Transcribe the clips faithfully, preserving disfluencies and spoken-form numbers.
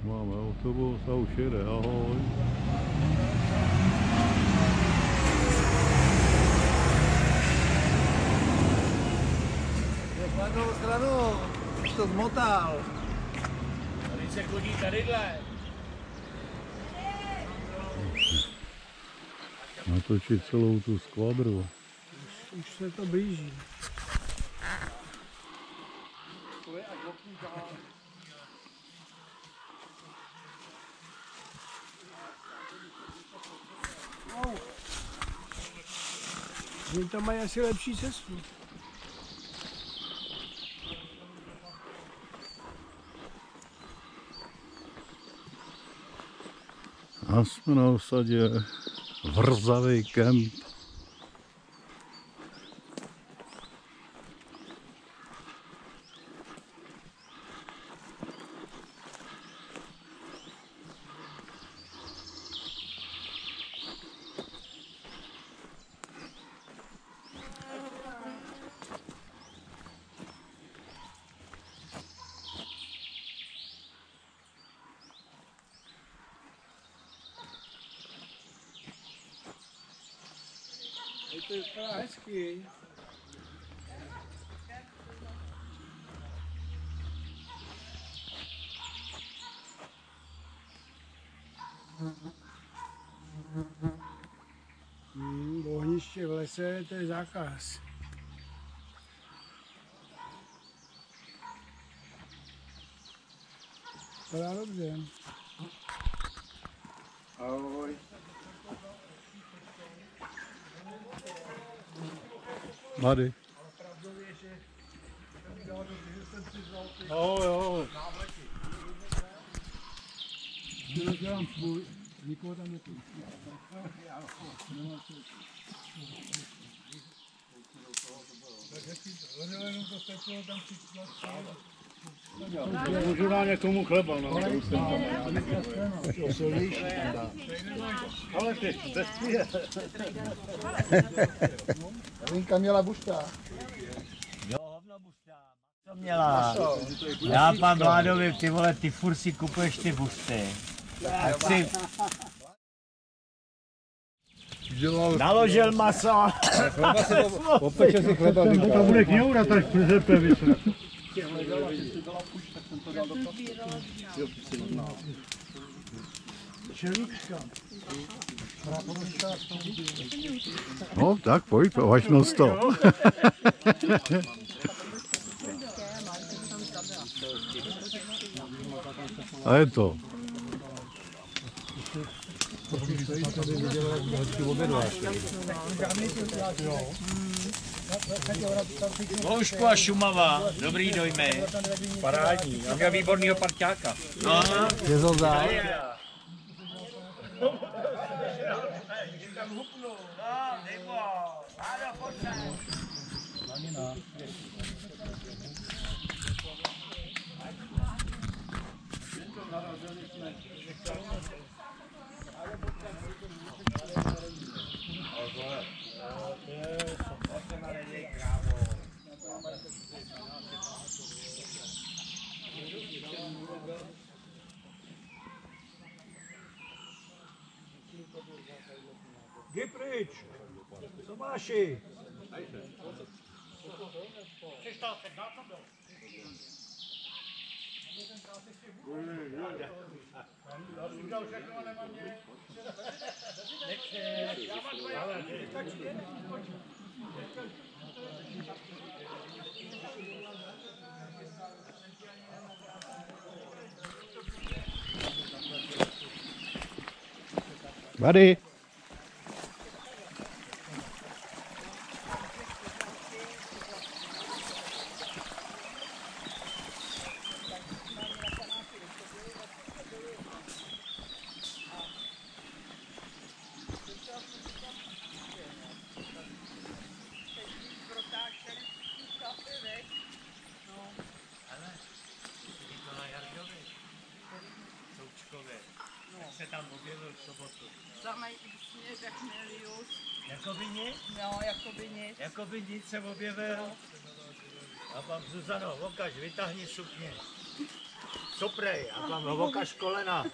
Máme autobus a už jede, ahoj. Na druhou stranu, už to zmotal. Tady se chodí tadyhle. Natočit celou tu skvadru. Už, už se to blíží. Oni tam mají asi lepší cestu. A jsme na osadě Vrzavý kemp. To vypadá hezky. Hmm, ohniště v lese, to je zákaz. Vypadá dobře. Ahoj. Mady. Ahoj, ahoj. Já dělám svůj, nikoho tam nepůjdu. Můžu dát někomu chleba, no. To silnější. Ale ty, bezpije. Linka měla bušta. Jo, hovno bušta. Co měla? Já pan Vládovi, ty vole, ty furt si kupuješ ty bušty. Tak si naložil maso. Opeče si chleba. To bude kňoura, tak přezepe vyšle. No, tak pojď, važnost to. A je to. Loušku a Šumava, dobrý dojmy. Parádní, já měl výbornýho parťáka. No, Je to zá. Jdi pryč! Tomáši! Mady. se tam objevil v sobotu. Samej směr jak Milius. Jakoby nic? No, jakoby nic. Jakoby nic se objevil. A pak Zuzano, okaž, vytáhni sukně. Co prej? A tam oka školena.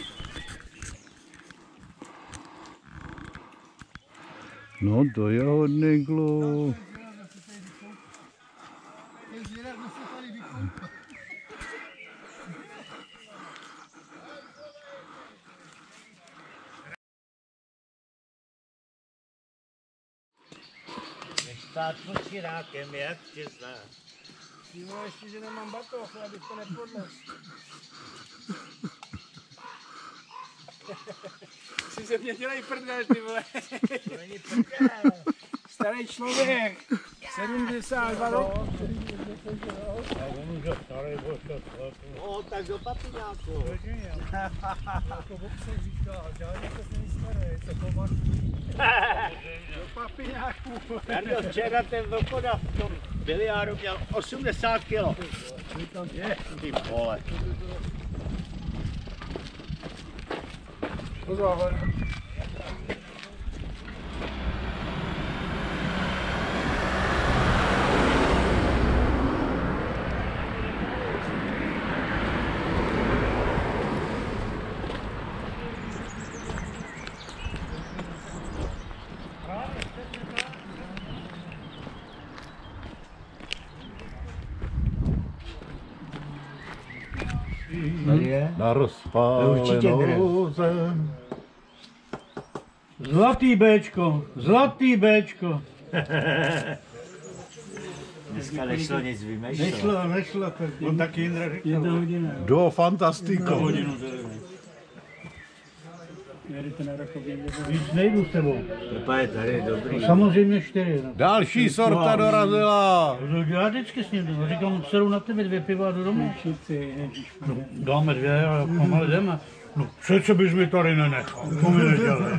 No to je hodný kluk. Stát pod širákem, jak tě zná. Víme ještě, že nemám batoh, abych to nepodles. Si se mě dělej prdel, ty vole. To není prdel. Starý člověk. sedmdesát dva roku. No, tak do papiňáku. Jako obsah říká, žádný to není starý, to pomalu. Do papiňáku. Jardo, včera ten vlkoda v tom biliáru měl osmdesát kilo. Je, ty vole. Pozor. Na rozpálenou zem. Zlatý Béčko, zlatý Béčko. Dneska nešlo nic vymýšlet. Nešlo, nešlo. On taky Jindra říkal. Jedna hodina. Do fantastico. Hodinu zelený. Jedete na Rakově. Víc nejdu s tebou. Pepa je tady, dobrý. Samozřejmě čtyři. No. Další sorta dorazila. Já vždycky s ním jdu. Říkám, sedu na tebe dvě piva a jdu domů. Všichni, ježišmarja. Dáme dvě a pomalu jdeme. No přece bys mi tady nenechal. To mi nedělej.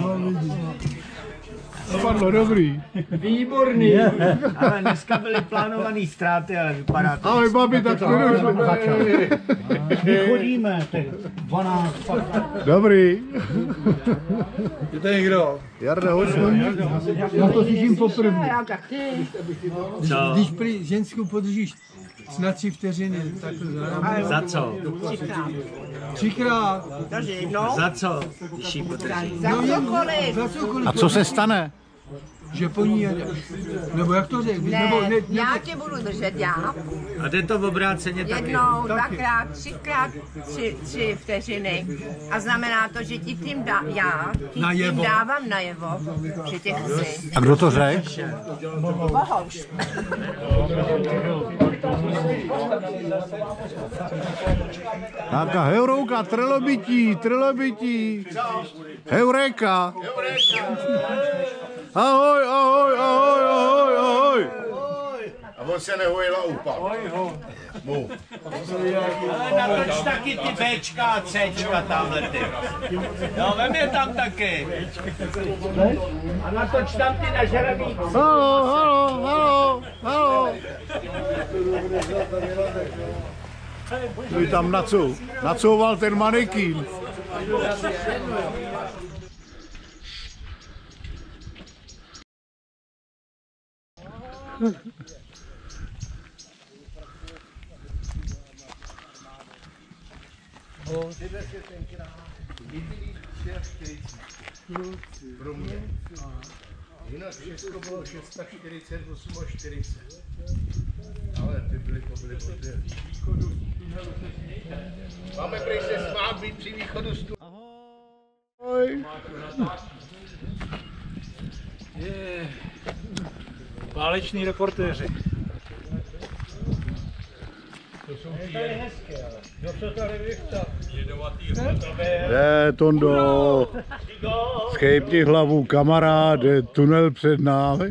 Dopadlo dobrý. Výborný. Ale dneska byly plánované ztráty, ale vypadá to. Ahoj babi, tak jsme došli. My chodíme, těch dvanáct, patnáct. Dobrý. Je to někdo? Jarda, hoď. Já to slyším poprvé. Já taky. Co? Když prý ženskou podržíš na tři vteřiny, tak to zadám. Za co? Třikrát. Takže jednou. Za co? Když jí podrží. Za cokoliv. Za cokoliv. A co se stane? Že po ní jede. Nebo jak to řekl? Ne, Nebo, ne, já tě budu držet já. A jde to v obráceně taky. Jednou, dvakrát, třikrát, tři, tři vteřiny. A znamená to, že ti tím dá, já ti tím Najevo. dávám najevo, že tě chci. A kdo to řekl? Bohouš. Nějaká heurouka, trilobití, trilobití. Heureka. Ahoj, ahoj, ahoj, ahoj, ahoj. A on se nehojila upad. Ale natoč taky ty Bčka a Cčka tamhle ty. Jo, vem je tam taky. A natoč tam ty nažravý. Halo, halo, halo, halo. Ty tam nacou, nacouval ten manekín. Pro mě. Jinak všechno bylo šest set čtyřicet, osm a čtyřicet. Ale ty byly to byly hodně. Máme prý se smát být při východu z tu. Ahoj. Je. Váleční reportéři. Je, Tondo. Schejpni hlavu, kamaráde, tunel před námi.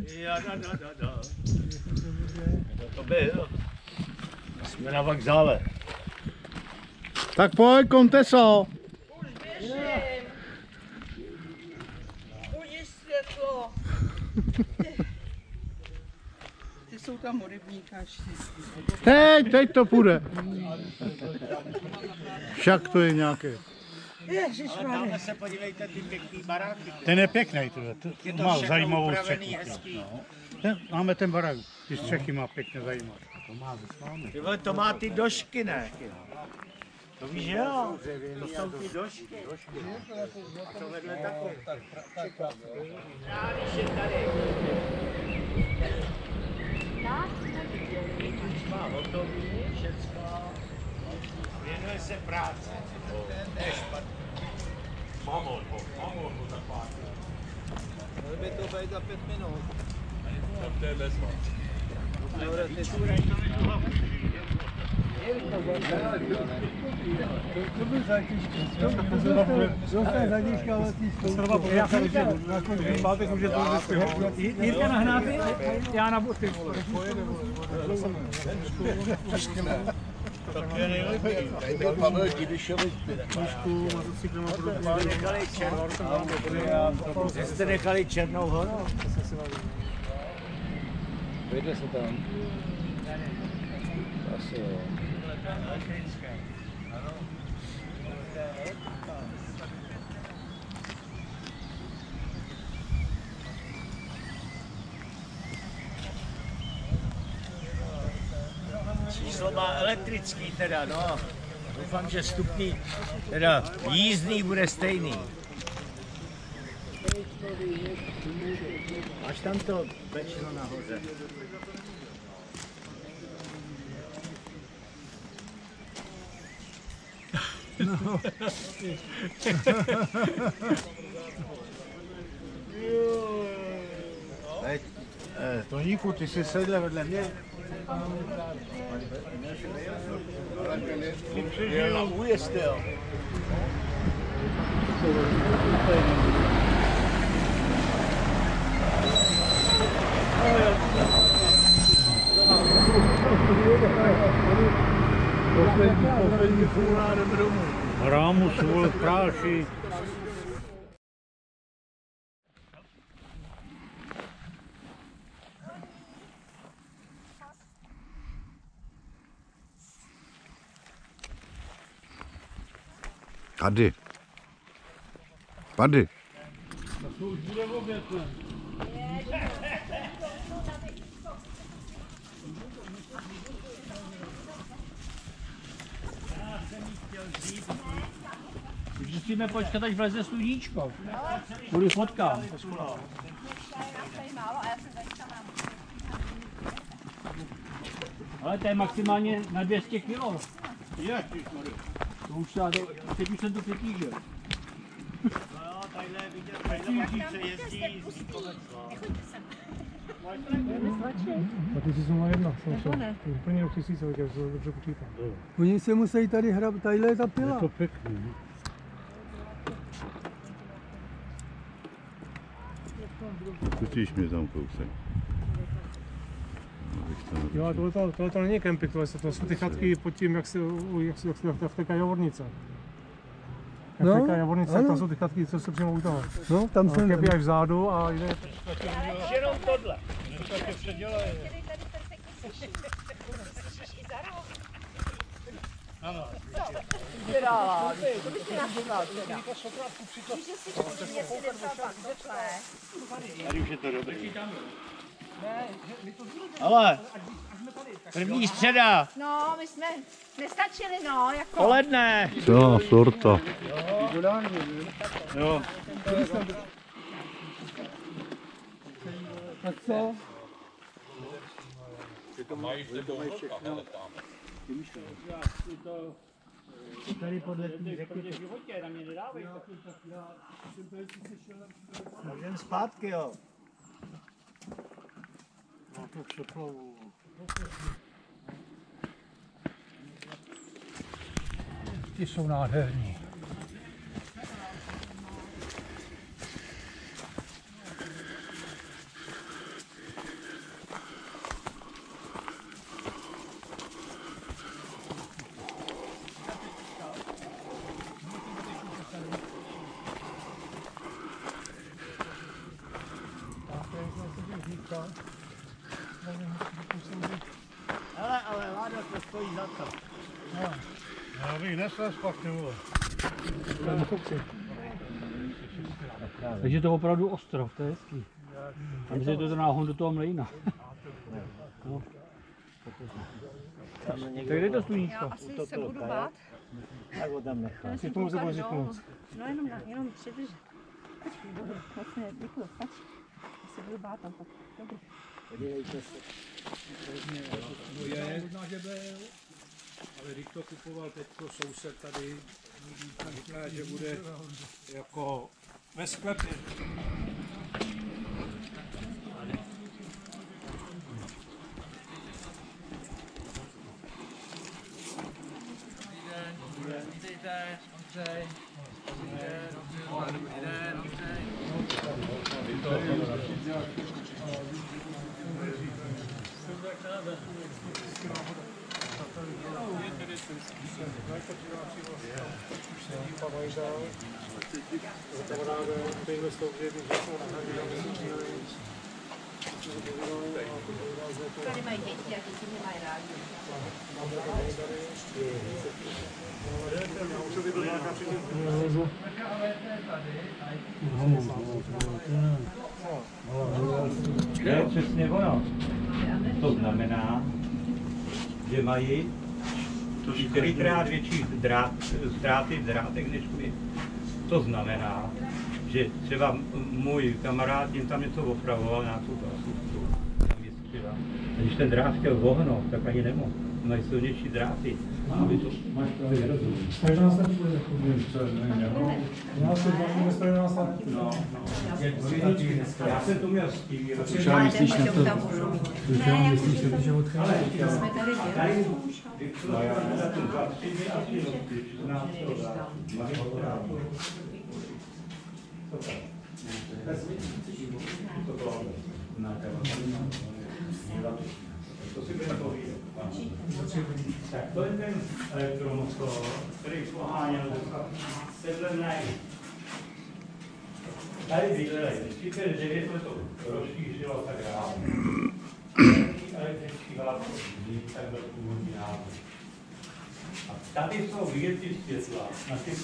To byl. Jsme na vokzále. Tak pojď, Konteso. Uvidíš světlo. Ty jsou tam u rybníka ještě. Teď, teď to půjde. Však to je nějaké. Ježišmarja. Tamhle se podívejte, ty pěkný baráky. Ten je pěkný, to, to, Je to to má všechno zajímavou upravený, střechu. hezký. Ten, máme ten barák, ty střechy má pěkně zajímavé. Ty vole, to má ty došky, ne? To víš, že jo? To jsou ty došky. A to vedle takovou. Já když je tady. Má hotový, všecko. Věnuje se práce. To je špatný. Mamon, mamon mu taková. Měl by to být za pět minut. Tak to je bezva. To byl zatížky. Dostal zatížky, ale ty jsou. Já jsem chtěl. Pátek už je to vyspěl. Jirka na hnáty, já na boty. Tak je nejlepší. Dej mi Pavel Divišovi Trošku motocyklem a podobně. Nechali černou horu. Jste nechali černou horu? Vejde se tam. Asi jo. Číslo má elektrický teda, no. Doufám, že stupný, teda jízdný bude stejný. Až tam to večno nahoře. No. Teď, eh, Toníku, ty jsi sedl vedle mě. Jel na újezd, jo. Poslední, poslední fůra jdeme domů. Rámu svůj kráši. Tady. Tady. To už bude oběd. Musíme počkat, až vleze sluníčko. Kvůli fotkám. Ale to je maximálně na dvě stě kilo. To už já, teď už jsem to přetížil. No, tadyhle vidět, tadyhle se jezdí. A ty jsi znovu jedna, jsem šel. Úplně do tisíce, jak to dobře počítám. Oni se musí tady hrát, tadyhle je ta pila. Je to pěkný. Pustíš mě tam kousek. Jo, tohle to, tohle to není kemping, tohle to jsou ty chatky pod tím, jak se, jak se, jak se, jak vtéká Javornice. Jak vtéká Javornice, tak tam jsou ty chatky, co se přímo u toho. No, tam jsem... Keby až vzadu a jde... Jenom tohle. Tady už je to dobrý. Ale první středa. No, my jsme nestačili, no, jako. Poledne. Co, sorta. Jo. Tak co? Tady podle té řeky v životě, na mě nedávej. Můžeme zpátky, jo. No to přeplavu. Ty jsou nádherní. Ale, ale, Láďo, to stojí za to. Já bych nesl špatně, vole. Takže to je opravdu ostrov, to je hezký. A myslím, že to náhon do toho mlejna. No. Tak kde je to sluníčko? Já asi se budu bát. Tak ho tam nechám. Si tomu se bude říknout. No jenom, jenom přidrž. Počkej, dobrý, moc ne, děkuju, pač. Já se budu bát tam pak. Dobrý. Podívejte se. Je, možná, že byl, ale když to kupoval teďko soused tady, říká, že bude jako ve sklepě. Vítejte, Ondřej. Dobrý den, dobrý den, Ondřej. Tady mají děti a děti mě mají rádi. To je přesně ono. To znamená, že mají čtyřikrát větší drát, ztráty v drátech než my. To znamená, že třeba můj kamarád jim tam něco opravoval, nějakou asistku, tam vystřela. A když ten drát chtěl vohnout, tak ani nemohl. Mají silnější dráty. Aby to máš právě nerozumí. Takže nás tak bude Já se vám nestojí na nás tak. No, no. Já jsem to měl s tím. Já myslíš na to? Ne, myslíš na to, že Ale jsme tady tady, no já na ten dva, tři dny a tři noci, čtrnáctého dá. Co to? Co to? To si budeme povídat. Tak to je ten elektromotor, který poháněl sedlemnej. Tady bydleli, třicet devět let to rozšířilo tak dále. Elektrický vlád tak byl původní název. A tady jsou vidět ty světla na těch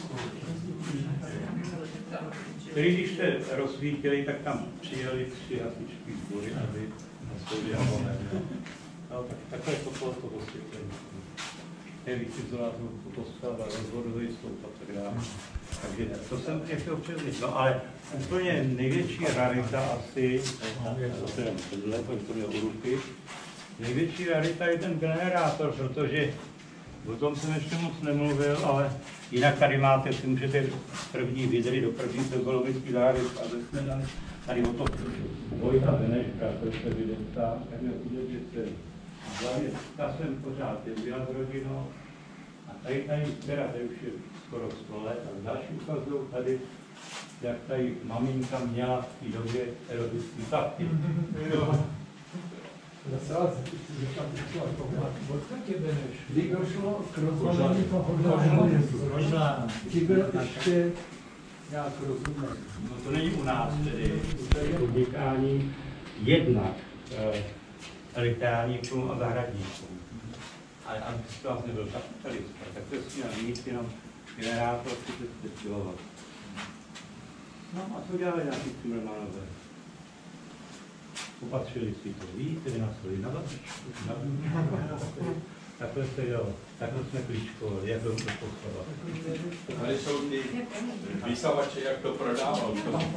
který když se rozsvítili, tak tam přijeli tři hasičky zbory, aby nastoupili a no, tak, takhle je to toho osvětlení. Je víc izolátů, postava, rozvodový sloup a tak dále. Takže to jsem chtěl přeznit. No ale úplně největší rarita asi, to je tohle, to měl u ruky, největší rarita je ten generátor, protože o tom jsem ještě moc nemluvil, ale jinak tady máte, si můžete první vidry do první ekologický závěs a jsme dali tady o to Vojta Beneška, to je evidenta, tak měl vidět, že se hlavně ta jsem pořád jezdila s rodinou a tady tady, teda tady už je skoro sto let a další ukazují tady, jak tady maminka měla v té době erotický tatky. Kdy došlo k rozhodnutí toho Možná. Kdy byl ještě nějak rozumný. No to není u nás tedy, tady podnikání jednak eh, elektrárníkům a zahradníkům. Ale aby to vlastně byl kapitalista, tak to je s tím mít jenom generátor třicet pět kilowattů. No a co dělali nějaký Cimrmanové? Opatřili si to víc, vynášeli na vatičku, na takhle se dělalo, takhle jsme klíčkovali, jak byl to poslovat. Tady jsou ty vysavače, jak to prodával.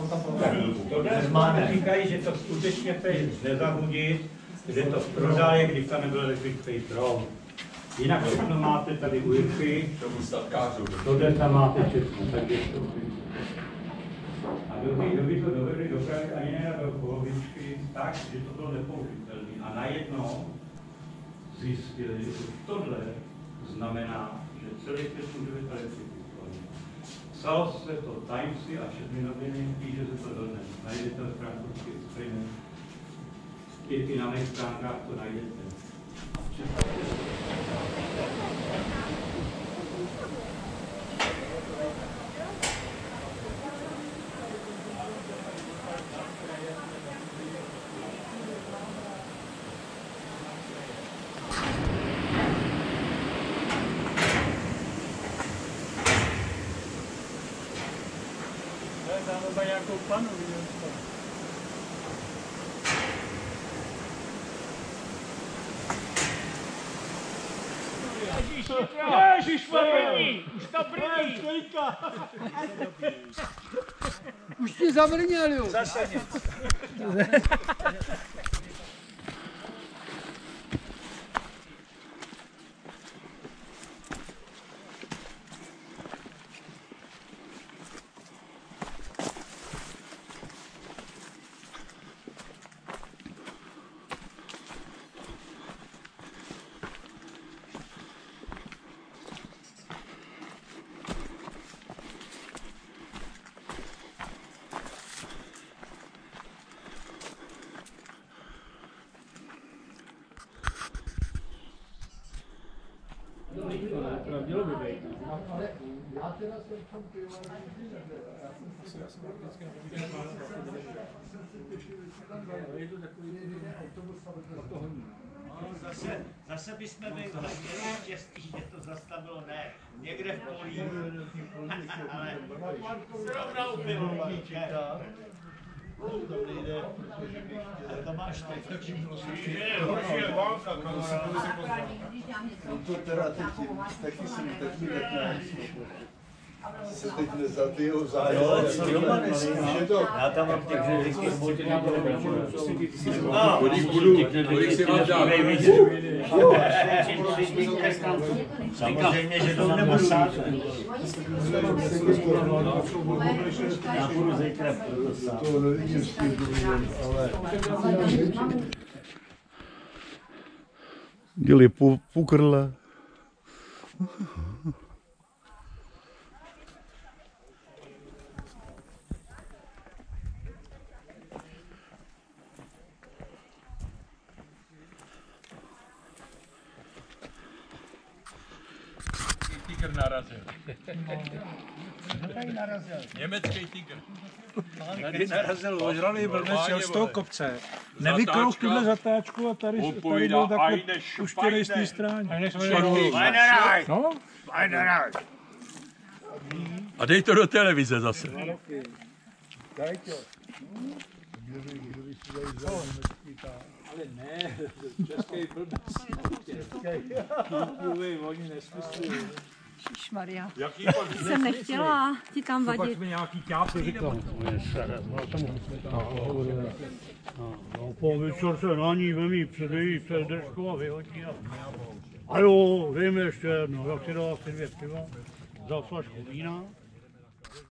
Tohle říkají, že to skutečně teď nezahudit, že to prodaje, když tam nebyl elektrický strom. Jinak všechno máte tady u Jirky, tohle tam máte všechno, takže to a kdo by to dovedli dopravit ani ne do polovičky, tak, že to bylo nepoužitelné. A najednou zjistili, že tohle znamená, že celý svět může být elektrifikovaný. Psalo se to Timesy a všechny noviny, píše se to dodnes. Najdete v francouzský experiment. I na mých stránkách to najdete. Za nějakou panu, vidím to. Ježišmarja! Už to brní. Už ti zavrněl, jo. Zase nic. Mělo by být. Ale já teda jsem v tom pivovaru, já jsem si vždycky Je to takový autobus a to honí. Zase, zase bychom měli štěstí, že to zastavilo ne někde v polí, ale zrovna u pivovaru. A to máš teď. To teda teď, taky jsem, teď mi řekne, se teď nezabijou zájem. Já tam mám těch vždycky zmotěný. Kolik budu, kolik si vám dám. Samozřejmě, že to nebudu sát. Já budu zítra proto sám. To nevidím s tím důvodem, ale... Dělí půl, půl krle. Tygr narazil. Německý tygr. Tady narazil ožralý blbec, šel z toho kopce. Nevykrouk tuhle zatáčku a tady, tady byl takhle puštěnej z té strany. No? A dej to do televize zase. Ale ne, český blbec. Český, oni nesmyslí. Ježišmarja. Jaký Jsem nechtěla ti tam vadit. Pak mi nějaký ťápy říkal. No, po večer se na ní vemí předejí přes držku a vyhodí. A, a jo, vím ještě jedno, jak si dala si dvě piva, vzal flašku vína.